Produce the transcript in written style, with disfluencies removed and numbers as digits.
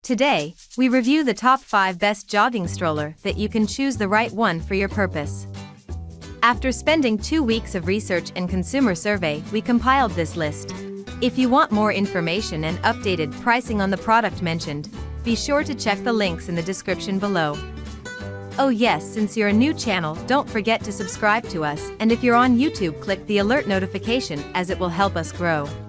Today, we review the top 5 best jogging stroller that you can choose the right one for your purpose. After spending 2 weeks of research and consumer survey, we compiled this list. If you want more information and updated pricing on the product mentioned, be sure to check the links in the description below. Oh yes, since you're a new channel, don't forget to subscribe to us, and if you're on YouTube, click the alert notification as it will help us grow.